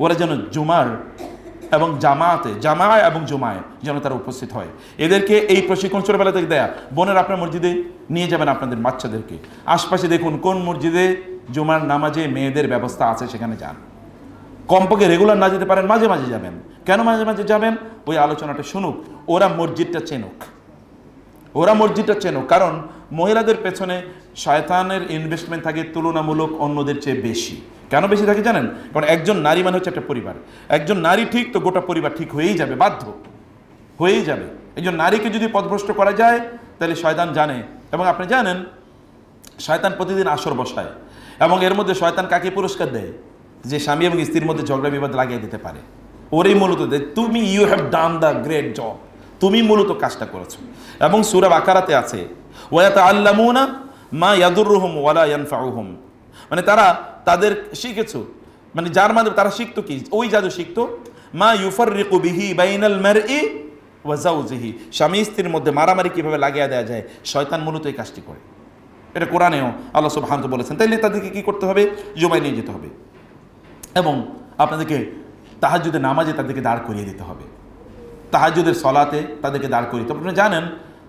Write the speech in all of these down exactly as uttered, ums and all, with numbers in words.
ওরা যেন জুমার এবং জামাতে জামায় এবং জুমায় যেন তারা উপস্থিত হয়। এদেরকে এই প্রশিক্ষণ ছোটবেলা থেকে দেয়া। বোনের আপনার মসজিদে নিয়ে যাবেন আপনাদের বাচ্চাদেরকে, আশপাশে দেখুন কোন মসজিদে জুমার নামাজে মেয়েদের ব্যবস্থা আছে, সেখানে যান। কমপক্ষে রেগুলার না যেতে পারেন, মাঝে মাঝে যাবেন। কেন মাঝে মাঝে যাবেন? ওই আলোচনাটা শুনুক, ওরা মসজিদটা চেনুক, ওরা মসজিদটা চেনুক। কারণ মহিলাদের পেছনে শয়তানের ইনভেস্টমেন্ট থাকে তুলনামূলক অন্যদের চেয়ে বেশি। কেন বেশি থাকে জানেন? কারণ একজন নারী মানে হচ্ছে একটা পরিবার। একজন নারী ঠিক তো গোটা পরিবার ঠিক হয়েই যাবে, বাধ্য হয়েই যাবে। একজন নারীকে যদি পথভ্রষ্ট করা যায় তাহলে শয়তান জানে, এবং আপনি জানেন শয়তান প্রতিদিন আসর বসায়, এবং এর মধ্যে শয়তান কাকে পুরস্কার দেয়? যে স্বামী এবং স্ত্রীর মধ্যে ঝগড়া বিবাদ লাগিয়ে দিতে পারে, ওরই মূলত দেয় তুমি you have done the great job, তুমি মূলত কাজটা করেছো। এবং সূরা বাকারাতে আছে ওয়ায়াতাআল্লামুনা মা ইয়াদুররুহুম ওয়ালা ইয়ানফাউহুম, মানে তারা তাদের শিখেছো, মানে যার মাধ্যমে তারা শিখতো কি? ওই জাদু শিখতো মা ইউফাররিকু বিহি বাইনাল মারই ওয়া যাওজিহি, স্বামী স্ত্রীর মধ্যে মারামারি কিভাবে লাগিয়ে দেওয়া যায়। শয়তান মূলত এই কাজটি করে। এটা কোরআনেও আল্লাহ সুবহানাহু ওয়া তাআলা বলেছেন। তাইলে তাদেরকে কি করতে হবে? জুমায় নিয়ে যেতে হবে, এবং আপনাদেরকে তাহাজ্জুদের নামাজে তাদেরকে দাঁড় করিয়ে দিতে হবে, তাহাজ্জুদের সলাতে তাদেরকে দাঁড় করিয়ে দিতে হবে। আপনি জানেন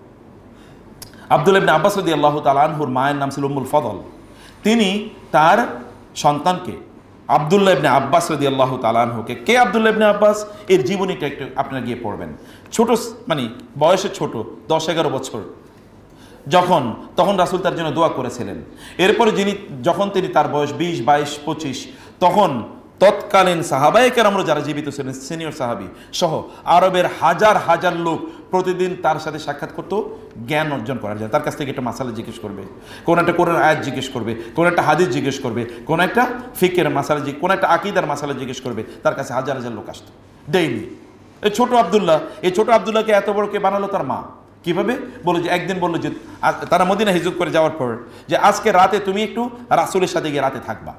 আব্দুল্লাহ ইবনে আব্বাস রাদিয়াল্লাহু তাআলা আনহুর মায়ের নাম ছিল উম্মুল ফদল। তিনি তার সন্তানকে আব্দুল্লাহ ইবনে আব্বাস রাদিয়াল্লাহু তাআলা আনহুকে, কে আব্দুল্লাহ ইবনে আব্বাস, এর জীবনীটা একটু আপনারা গিয়ে পড়বেন। ছোট, মানে বয়সে ছোট, দশ এগারো বছর যখন, তখন রাসূল তার জন্য দোয়া করেছিলেন। এরপরে যিনি, যখন তিনি তার বয়স বিশ বাইশ পঁচিশ, তখন তৎকালীন সাহাবায়ে কেরামরা যারা জীবিত ছিলেন, সিনিয়র সাহাবী সহ আরবের হাজার হাজার লোক প্রতিদিন তার সাথে সাক্ষাৎ করতো জ্ঞান অর্জন করার জন্য। তার কাছ থেকে একটা মাসালা জিজ্ঞেস করবে, কোন একটা কোরআন আয়াত জিজ্ঞেস করবে, কোন একটা হাদিস জিজ্ঞেস করবে, কোন একটা ফিকের মাসালা, কোন একটা আকীদার মাসালা জিজ্ঞেস করবে। তার কাছে হাজার হাজার লোক আসতো ডেইলি। এই ছোট আব্দুল্লাহ, এই ছোট আব্দুল্লাহকে এত বড় কে বানালো? তার মা। কিভাবে? বলো যে একদিন বললো যে তারা মদিনা হিজরত করে যাওয়ার পর, যে আজকে রাতে তুমি একটু রাসূলের সাথে গিয়ে রাতে থাকবা।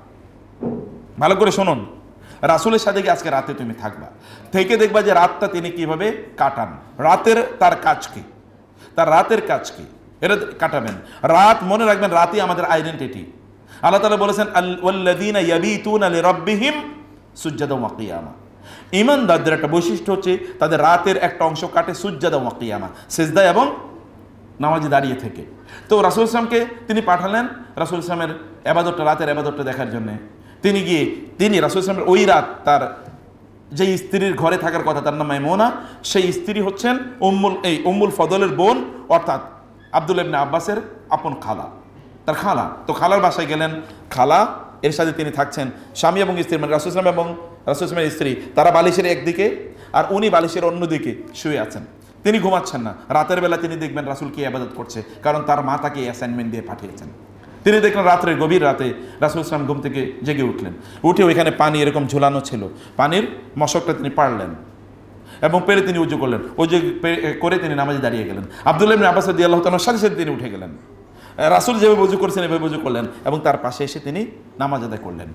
ভালো করে শুনুন, রাসূলের সাথে গিয়ে আজকে রাতে তুমি থাকবা, থেকে দেখবা যে রাতটা তিনি কিভাবে কাটান। রাতের তার কাজ কি, তার রাতের কাজ কি, এটা কাটাবেন। রাত মনে রাখবেন, রাতই আমাদের আইডেন্টিটি। আল্লাহ তাআলা বলেছেন ওয়াল্লাযীনা ইয়াবীতুনা লিরাব্বিহিম সুজদান ওয়া কিয়ামা। ঈমানদারদের একটা বৈশিষ্ট্য হচ্ছে তাদের রাতের একটা অংশ কাটে সুজদান ওয়া কিয়ামা, সিজদা এবং নামাজে দাঁড়িয়ে থেকে। তো রাসূল সাল্লাল্লাহু আলাইহি ওয়াসাল্লামকে তিনি পাঠালেন রাসূল সাল্লাল্লাহু আলাইহি ওয়াসাল্লামের ইবাদতটা, রাতের ইবাদতটা দেখার জন্য। তিনি গিয়ে তিনি রাসূল সাল্লাল্লাহু আলাইহি ওয়াসাল্লামের ওই রাত তার যে স্ত্রীর ঘরে থাকার কথা, তার নাম মাইমুনা, সেই স্ত্রী হচ্ছেন উম্মুল এই উম্মুল ফদলের বোন, অর্থাৎ আব্দুল্লাহ ইবনে আব্বাসের আপন খালা, তার খালা। তো খালার বাসায় গেলেন, খালা এর সাথে তিনি থাকছেন, স্বামী এবং স্ত্রী, মানে রাসূল সাল্লাল্লাহু আলাইহি ওয়াসাল্লাম এবং রাসূল সাল্লাল্লাহু আলাইহি ওয়াসাল্লামের স্ত্রী, তারা বালিশের একদিকে আর উনি বালিশের অন্যদিকে শুয়ে আছেন। তিনি ঘুমাচ্ছেন না। রাতের বেলা তিনি দেখবেন রাসূল কি ইবাদত করছে, কারণ তার মা তাকে অ্যাসাইনমেন্ট দিয়ে পাঠিয়েছেন। তিনি দেখলেন রাত্রের গভীর রাতে রাসূল সাল্লাল্লাহু আলাইহি ওয়াসাল্লাম ঘুম থেকে জেগে উঠলেন, উঠে ওইখানে পানি এরকম ঝুলানো ছিল, পানির মশকটা তিনি পারলেন এবং পেরে তিনি উজু করলেন। উজু করে তিনি নামাজে দাঁড়িয়ে গেলেন। আব্দুল্লাহ ইবনে আব্বাস রাদিয়াল্লাহু তাআলার সাথে সাথে তিনি উঠে গেলেন। রাসূল যেভাবে উজু করেছেন এভাবে উজু করলেন এবং তার পাশে এসে তিনি নামাজ আদায় করলেন।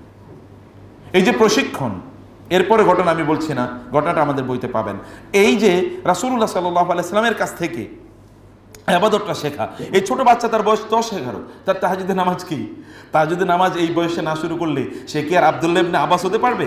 এই যে প্রশিক্ষণ, এরপরে ঘটনা আমি বলছি না, ঘটনাটা আমাদের বইতে পাবেন। এই যে রাসূলুল্লাহ সাল্লাল্লাহু আলাইহি ওয়াসাল্লামের কাছ থেকে ইবাদতটা শেখা। এই ছোট বাচ্চা, তার বয়স দশ এগারো, তার তাহাজ্জুদের নামাজ কি? তাহাজ্জুদের নামাজ এই বয়সে না শুরু করলে সে কি আর আব্দুল্লাহ ইবনে আব্বাস হতে পারবে?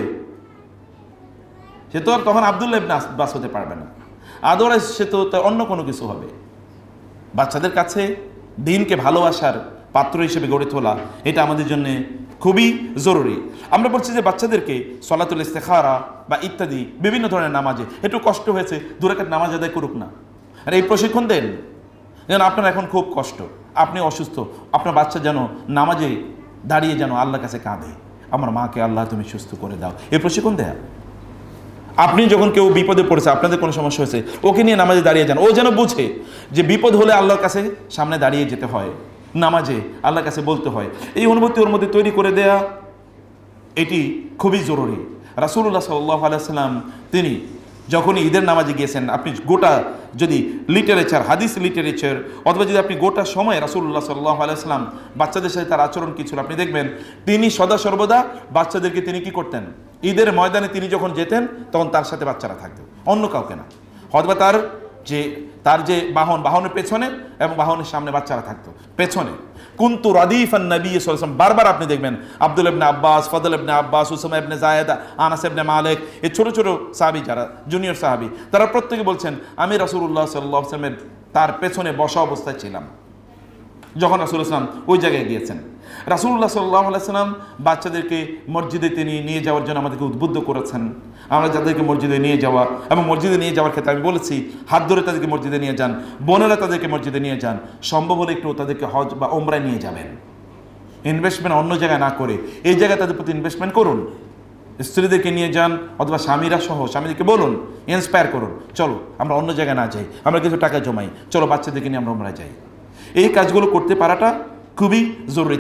সে তো আর তখন আব্দুল্লাহ ইবনে আব্বাস হতে পারবে না। আদরাইজ সে তো অন্য কোনো কিছু হবে। বাচ্চাদের কাছে দ্বীনকে ভালোবাসার পাত্র হিসেবে গড়ে তোলা, এটা আমাদের জন্য খুবই জরুরি। আমরা বলছি যে বাচ্চাদেরকে সলাতুল ইস্তেখারা বা ইত্যাদি বিভিন্ন ধরনের নামাজে একটু কষ্ট হয়েছে, দু রাকাত নামাজ আদায় করুক না, আর এই প্রশিক্ষণ দেন। যেন আপনার এখন খুব কষ্ট, আপনি অসুস্থ, আপনার বাচ্চা যেন নামাজে দাঁড়িয়ে যেন আল্লাহর কাছে কাঁদে, আমার মাকে আল্লাহ তুমি সুস্থ করে দাও, এই প্রশিক্ষণ দেয়া। আপনি যখন কেউ বিপদে পড়েছে, আপনাদের কোনো সমস্যা হয়েছে, ওকে নিয়ে নামাজে দাঁড়িয়ে যান, ও যেন বুঝে যে বিপদ হলে আল্লাহর কাছে সামনে দাঁড়িয়ে যেতে হয়, নামাজে আল্লাহর কাছে বলতে হয়। এই অনুভূতি ওর মধ্যে তৈরি করে দেয়া, এটি খুবই জরুরি। রাসূলুল্লাহ সাল্লাল্লাহু আলাইহি ওয়াসাল্লাম তিনি যখনই ঈদের নামাজে গিয়েছেন, আপনি গোটা যদি লিটারেচার, হাদিস লিটারেচার, অথবা যদি আপনি গোটা সময় রাসূলুল্লাহ সাল্লাল্লাহু আলাইহি ওয়াসাল্লাম বাচ্চাদের সাথে তার আচরণ কী ছিল আপনি দেখবেন, তিনি সদা সর্বদা বাচ্চাদেরকে তিনি কি করতেন, ঈদের ময়দানে তিনি যখন যেতেন তখন তার সাথে বাচ্চারা থাকতেন, অন্য কাউকে না। অথবা তার যে তার যে বাহন, বাহনের পেছনে এবং বাহনের সামনে বাচ্চারা থাকতো পেছনে। কুনতু রাদিফান নবী সাল্লাল্লাহু আলাইহি ওয়াসাল্লাম, বারবার আপনি দেখবেন আব্দুল ইবনে আব্বাস, ফদল ইবনে আব্বাস, উসামা ইবনে যায়েদ, আনাস ইবনে মালিক, এই ছোট ছোট সাহাবী যারা জুনিয়র সাহাবী, তারা প্রত্যেকে বলছেন আমি রাসূলুল্লাহ সাল্লাল্লাহু আলাইহি ওয়াসাল্লামের তার পেছনে বসা অবস্থায় ছিলাম যখন রাসূলুল্লাহ সাল্লাল্লাহু আলাইহি ওয়াসাল্লাম ওই জায়গায় গিয়েছেন। রাসূলুল্লাহ সাল্লাল্লাহু আলাইহি ওয়াসাল্লাম বাচ্চাদেরকে মসজিদে তিনি নিয়ে যাওয়ার জন্য আমাদেরকে উদ্বুদ্ধ করেছেন। আমরা যাদেরকে মসজিদে নিয়ে যাওয়া এবং মসজিদে নিয়ে যাওয়ার ক্ষেত্রে আমি বলেছি হাত ধরে তাদেরকে মসজিদে নিয়ে যান, বোনেরা তাদেরকে মসজিদে নিয়ে যান, সম্ভব হলে একটু তাদেরকে হজ বা ওমরায় নিয়ে যাবেন। ইনভেস্টমেন্ট অন্য জায়গায় না করে এই জায়গায় তাদের প্রতি ইনভেস্টমেন্ট করুন। স্ত্রীদেরকে নিয়ে যান অথবা স্বামীরা সহ স্বামীদেরকে বলুন, ইন্সপায়ার করুন, চলো আমরা অন্য জায়গায় না যাই, আমরা কিছু টাকা জমাই, চলো বাচ্চাদেরকে নিয়ে আমরা ওমরায় যাই। এই কাজগুলো করতে পারাটা খুবই জরুরি।